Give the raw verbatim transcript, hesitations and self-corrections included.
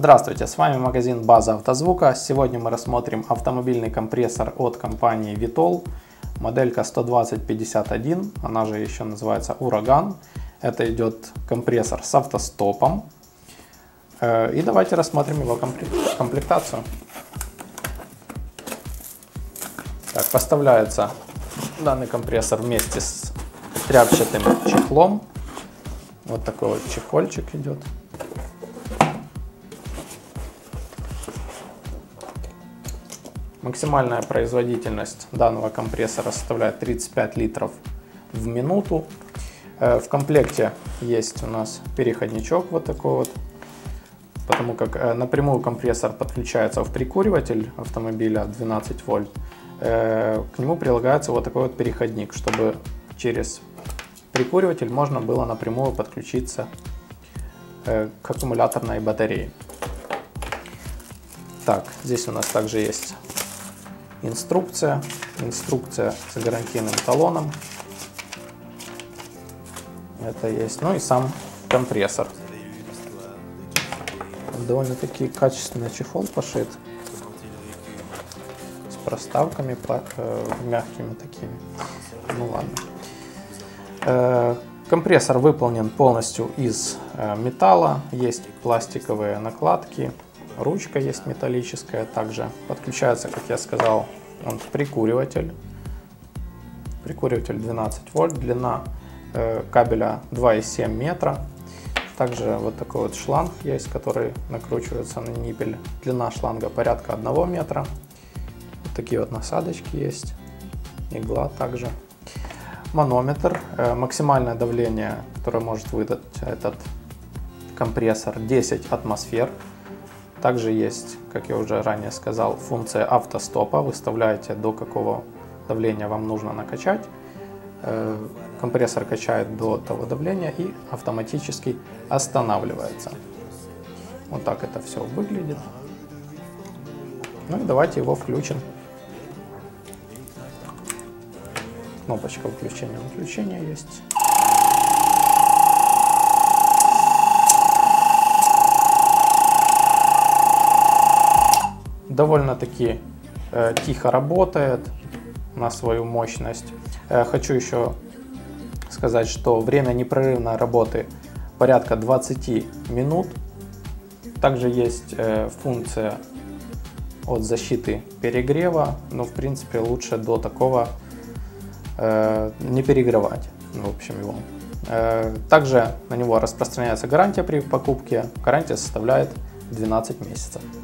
Здравствуйте, с вами магазин База Автозвука. Сегодня мы рассмотрим автомобильный компрессор от компании Vitol, моделька сто двадцать пятьдесят один, она же еще называется Ураган. Это идет компрессор с автостопом. И давайте рассмотрим его комплектацию. Так, поставляется данный компрессор вместе с тряпчатым чехлом. Вот такой вот чехольчик идет. Максимальная производительность данного компрессора составляет тридцать пять литров в минуту. В комплекте есть у нас переходничок вот такой вот, потому как напрямую компрессор подключается в прикуриватель автомобиля двенадцать вольт. К нему прилагается вот такой вот переходник, чтобы через прикуриватель можно было напрямую подключиться к аккумуляторной батарее. Так, здесь у нас также есть инструкция, инструкция с гарантийным талоном. Это есть, ну и сам компрессор. Довольно-таки качественный чехол пошит, с проставками мягкими такими. Ну ладно. Компрессор выполнен полностью из металла, есть пластиковые накладки. Ручка есть металлическая, также подключается, как я сказал, он прикуриватель. Прикуриватель двенадцать вольт, длина э, кабеля два и семь метра. Также вот такой вот шланг есть, который накручивается на ниппель. Длина шланга порядка одного метра. Вот такие вот насадочки есть. Игла также. Манометр. Э, максимальное давление, которое может выдать этот компрессор, десять атмосфер. Также есть, как я уже ранее сказал, функция автостопа. Выставляете, до какого давления вам нужно накачать. Компрессор качает до того давления и автоматически останавливается. Вот так это все выглядит. Ну и давайте его включим. Кнопочка включения-выключения есть. Довольно-таки э, тихо работает на свою мощность. Э, хочу еще сказать, что время непрерывной работы порядка двадцати минут. Также есть э, функция от защиты перегрева, но в принципе лучше до такого э, не перегревать. В общем, его. Э, также на него распространяется гарантия при покупке. Гарантия составляет двенадцать месяцев.